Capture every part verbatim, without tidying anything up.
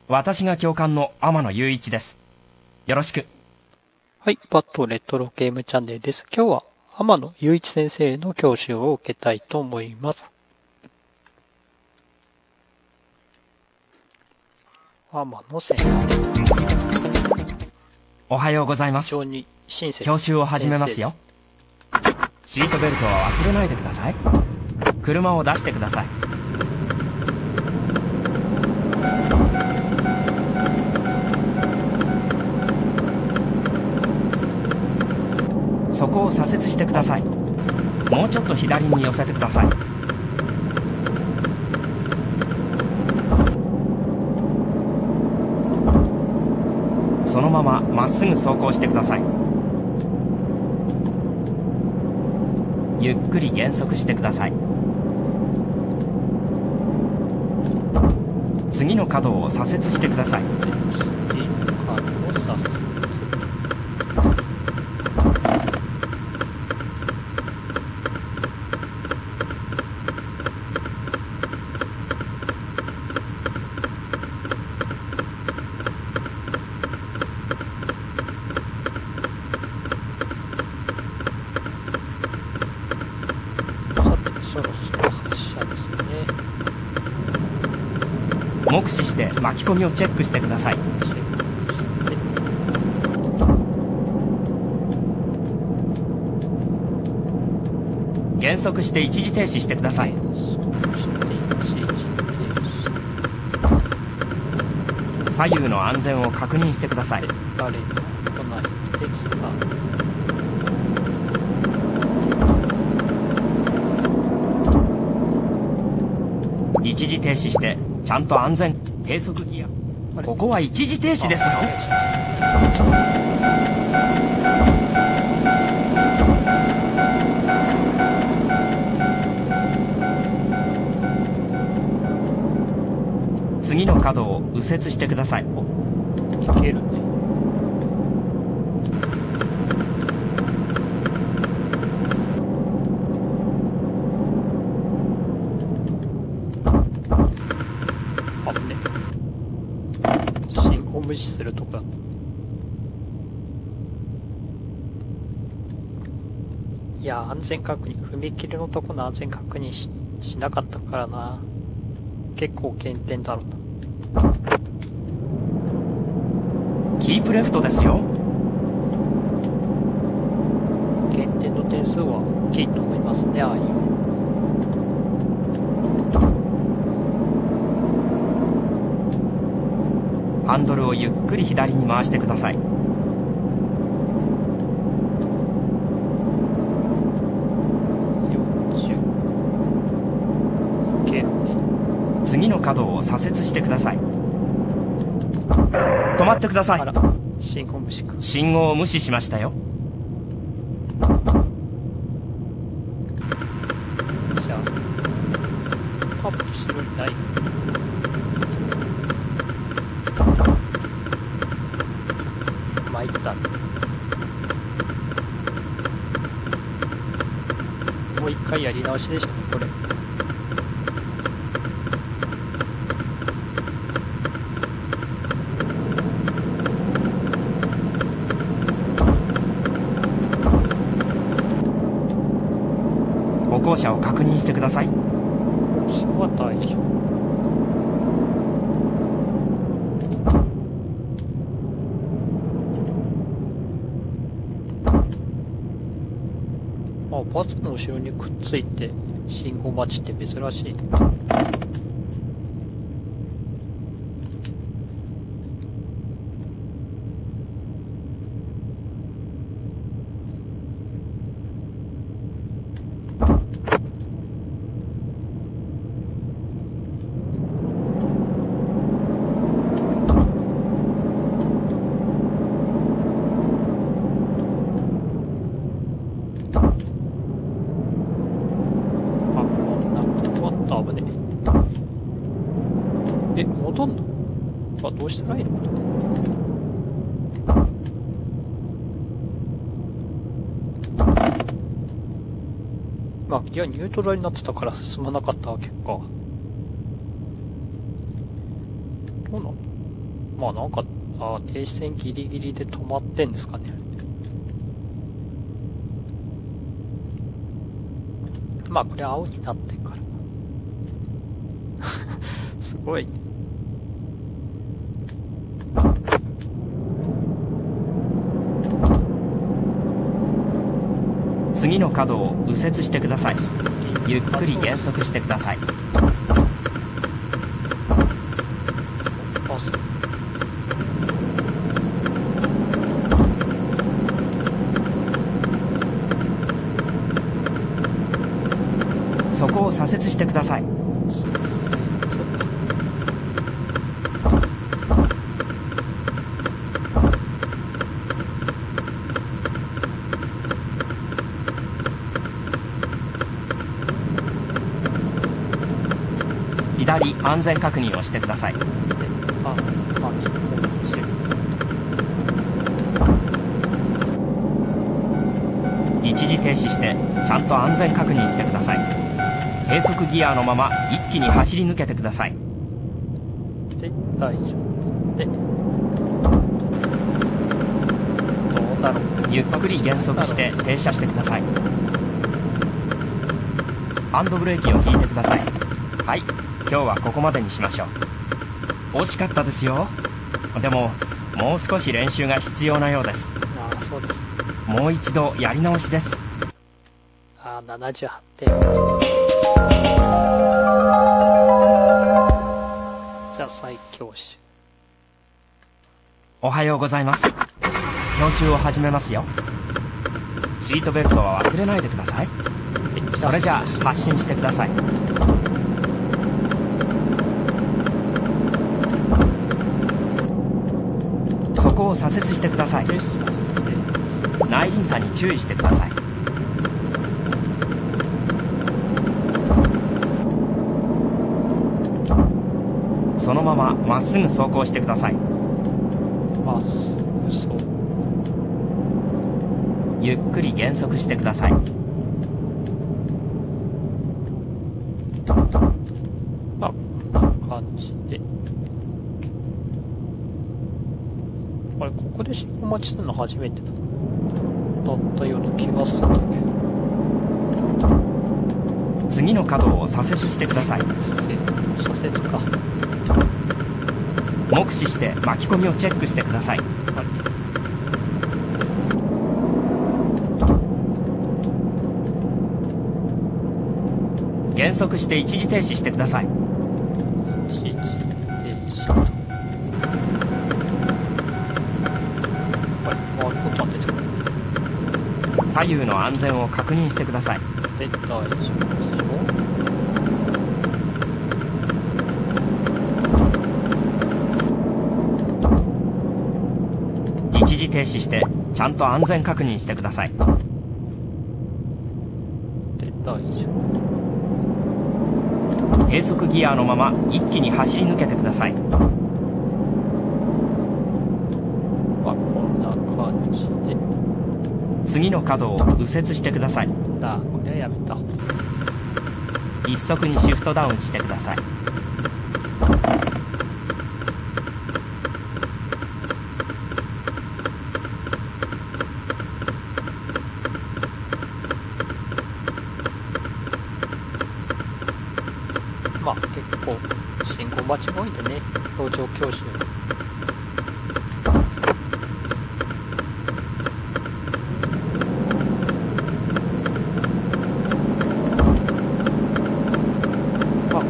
私が教官の天野雄一です。よろしく。 はい、バットレトロゲームチャンネルです。今日は天野雄一先生の教習を受けたいと思います。天野先生。 おはようございます。 非常に親切。 教習を始めますよ。シートベルトは忘れないでください。車を出してください。そこを左折してください。もうちょっと左に寄せてください。そのまままっすぐ走行してください。ゆっくり減速してください。次の角を左折してください。 次の角を左折。そろそろ発車ですね。 目視して巻き込みをチェックしてください。 チェックして。 減速して一時停止してください。 減速して一時停止。 左右の安全を確認してください。 誰も来ないでスタート。 一時停止してちゃんと安全低速ギア。ここは一時停止ですよ。次の角を右折してください。 いけるね。信号無視するとか。いや、安全確認、踏切のとこの安全確認 し, しなかったからな。結構減点だろうな。 キープレフトですよ。 減点の点数は大きいと思いますね、ああいう。 ハンドルをゆっくり左に回してください。 よんじゅう。いけるね。 次の角を左折してください。止まってください。 あら、信号無視か。 信号を無視しましたよ。 じゃあ多分後ろにない。参った。もう一回やり直しでしょうね、これ。 歩行者を確認してください。 歩行者は大丈夫。あ、バスの後ろにくっついて信号待ちって珍しい。え、戻んの？あ、どうしたらいいのこれ。まあ、いや、ニュートラルになってたから進まなかったわけか。どうなの？ まあなんか、あー停止線ギリギリで止まってんですかね。まあこれ青になってからすごいね。 次の角を右折してください。ゆっくり減速してください。 あ、そう。 そこを左折してください。左安全確認をしてください。 あ、まあ、結構強い。 一時停止してちゃんと安全確認してください。低速ギアのまま一気に走り抜けてください。 で、大丈夫で、どうだろう。 ゆっくり減速して停車してください。ハンドブレーキを引いてください。はい、今日はここまでにしましょう。惜しかったですよ。でももう少し練習が必要なようです。 ああ、そうです。 もう一度やり直しです。 ああ、ななじゅうはってん。じゃあ再教習。 おはようございます。教習を始めますよ。シートベルトは忘れないでください。それじゃあ発進してください。そこを左折してください。内輪差に注意してください。そのまままっすぐ走行してください。 まっすぐ走行。 ゆっくり減速してください。 あ、こんな感じで。あれ、ここで信号待ちするの初めてだ。だったような気がするんだけど。 次の角を左折してください。 左折か。 目視して巻き込みをチェックしてください。 あれ、 減速して一時停止してください。 一時停止と。あれ、あ、ボタン出てくる。 左右の安全を確認してください。 で、大丈夫ですよ。 一時停止してちゃんと安全確認してください。 で、大丈夫。 低速ギアのまま一気に走り抜けてください。 あ、こんな感じで。 次の角を右折してください。 だ、これはやめた。 一速にシフトダウンしてください。 まあ結構信号待ちが多いんでね、路上教習。まあ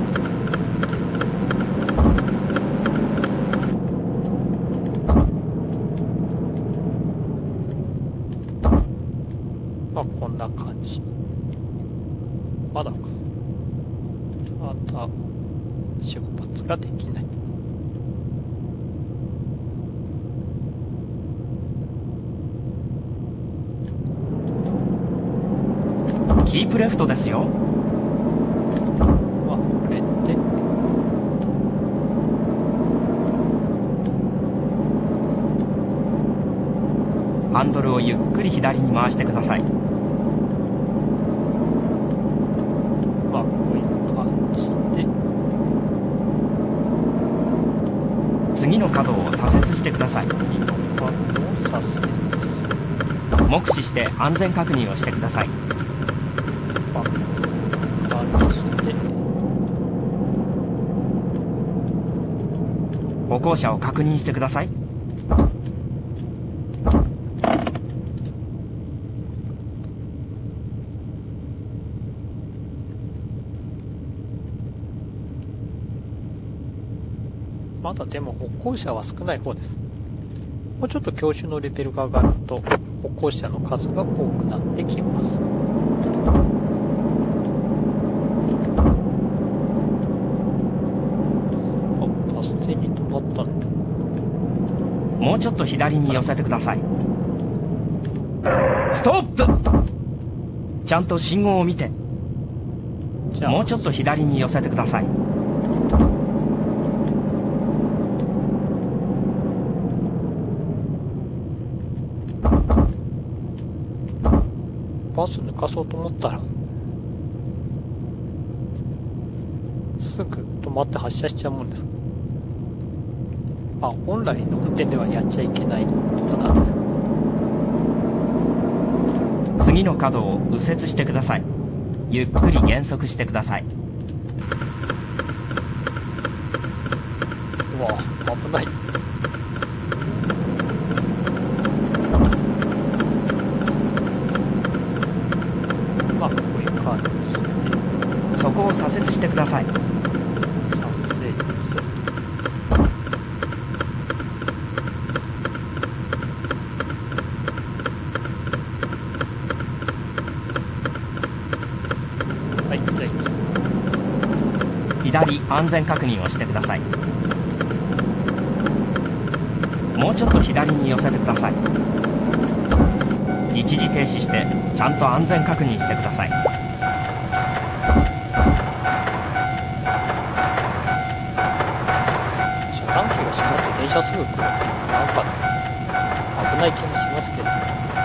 まあこんな感じ。まだか。また出発ができない。 キープレフトですよ。 まあこれでハンドルをゆっくり左に回してください。 まあこういう感じで。 次の角を左折してください。 次の角を左折。 目視して安全確認をしてください。 バックして。 歩行者を確認してください。 まだでも歩行者は少ない方です。もうちょっと教習のレベルが上がると歩行者の数が多くなってきます。あ、バス停に止まったんだ。 もうちょっと左に寄せてください。ストップ。ちゃんと信号を見て。 じゃあもうちょっと左に寄せてください。 バス抜かそうと思ったらすぐ止まって発車しちゃうもんです。あ、本来の運転ではやっちゃいけないことなんです。 次の角を右折してください。ゆっくり減速してください。 うわ、危ない。まあ、こういう感じでそこを左折してください。 左折。はい、左。 左安全確認をしてください。もうちょっと左に寄せてください。一時停止してちゃんと安全確認してください。 遮断機が閉まって電車すぐ来るってなんか危ない気もしますけど。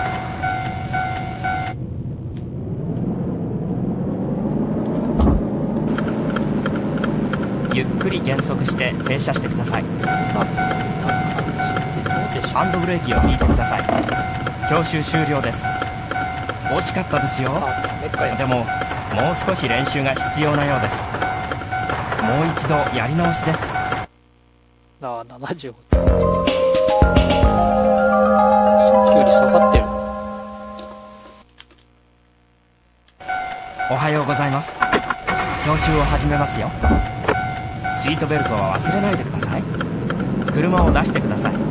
ゆっくり減速して停車してください。 まあ、こんな感じでどうでしょう。 ハンドブレーキを引いてください。教習終了です。惜しかったですよ。 あ、ダメかよ。 でももう少し練習が必要なようです。もう一度やり直しです。 ああ、ななじゅうご。さっきより下がってる。 おはようございます。教習を始めますよ。シートベルトは忘れないでください。車を出してください。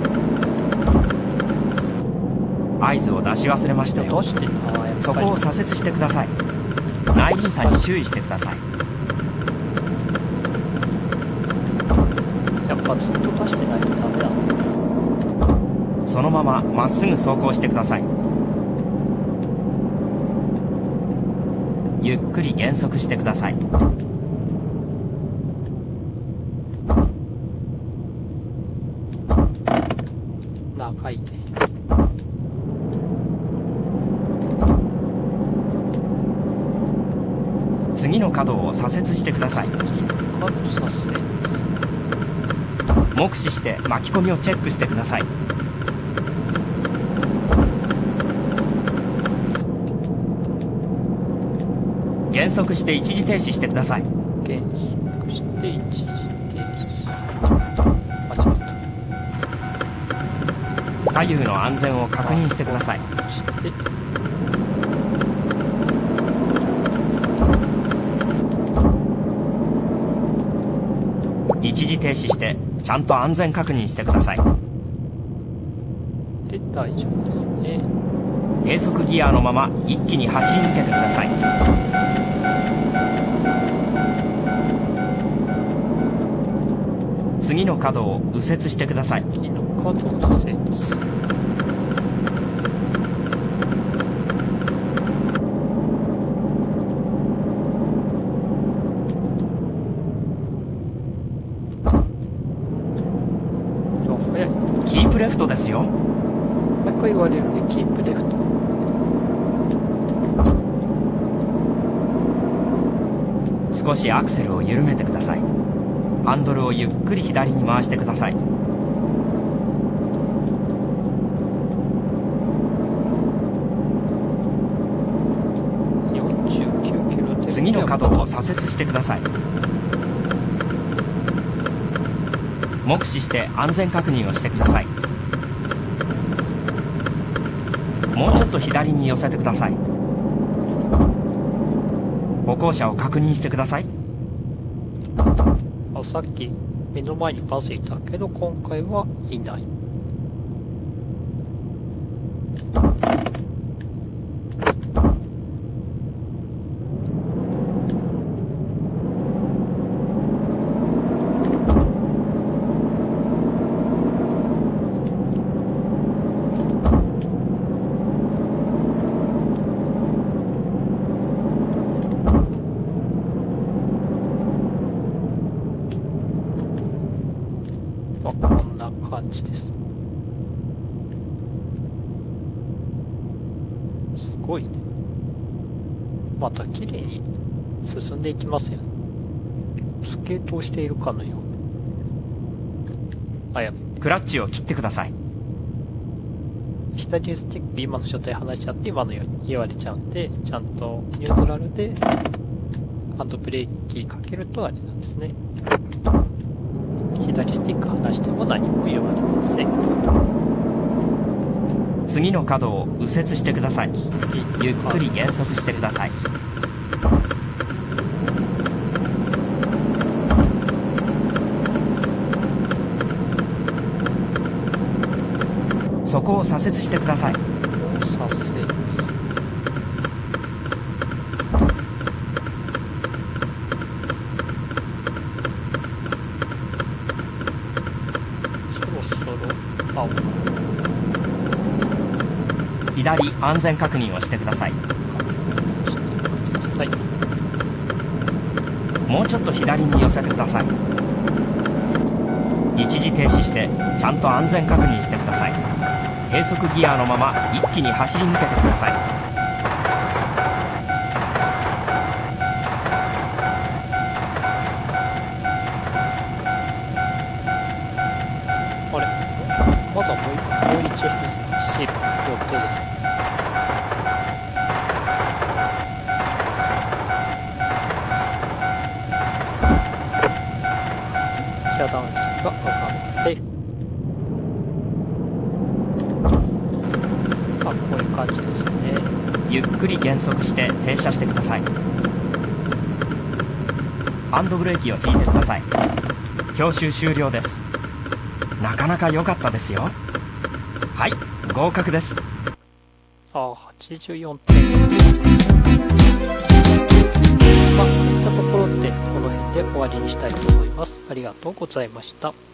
合図を出し忘れましたよ。 どうしてんの？ああ、やっぱりそこを左折してください。内輪差に注意してください。 やっぱずっと出してないとダメだ。 そのまままっすぐ走行してください。ゆっくり減速してください。 長いね。 次の角を左折してください。 次の角左折。 目視して巻き込みをチェックしてください。減速して一時停止してください。 減速して一時停止。あ、ちょっと。 左右の安全を確認してください。 して。 一時停止してちゃんと安全確認してください。 で、大丈夫ですね。 低速ギアのまま一気に走り抜けてください。次の角を右折してください。 次の角を右折。早い。 キープレフトですよ。 毎回言われるね、キープレフト。 少しアクセルを緩めてください。 ハンドルをゆっくり左に回してください。 よんじゅうきゅうキロで次の角を左折してください。目視して安全確認をしてください。もうちょっと左に寄せてください。歩行者を確認してください。 あ、さっき目の前にバスいたけど今回はいない。こんな感じです。すごいね。また綺麗に進んでいきますよね。スケートをしているかのような。あ、やべ。 クラッチを切ってください。 左スティック今の状態離しちゃって今のように言われちゃうんで、ちゃんとニュートラルでハンドブレーキかけるとあれなんですね。左スティック離しても何も言われません。 次の角を右折してください。ゆっくり減速してください。そこを左折してください。 左折。そろそろ青か。 左安全確認をしてください。 してください。 もうちょっと左に寄せてください。一時停止してちゃんと安全確認してください。低速ギアのまま一気に走り抜けてください。 あれまだもうもう一編成走る予定です。遮断機が上がって、あ、こういう感じですね。 ゆっくり減速して停車してください。ハンドブレーキを引いてください。教習終了です。なかなか良かったですよ。はい、合格です。 あ、はちじゅうよんてん。まあ、こういったところでこの辺で終わりにしたいと思います。ありがとうございました。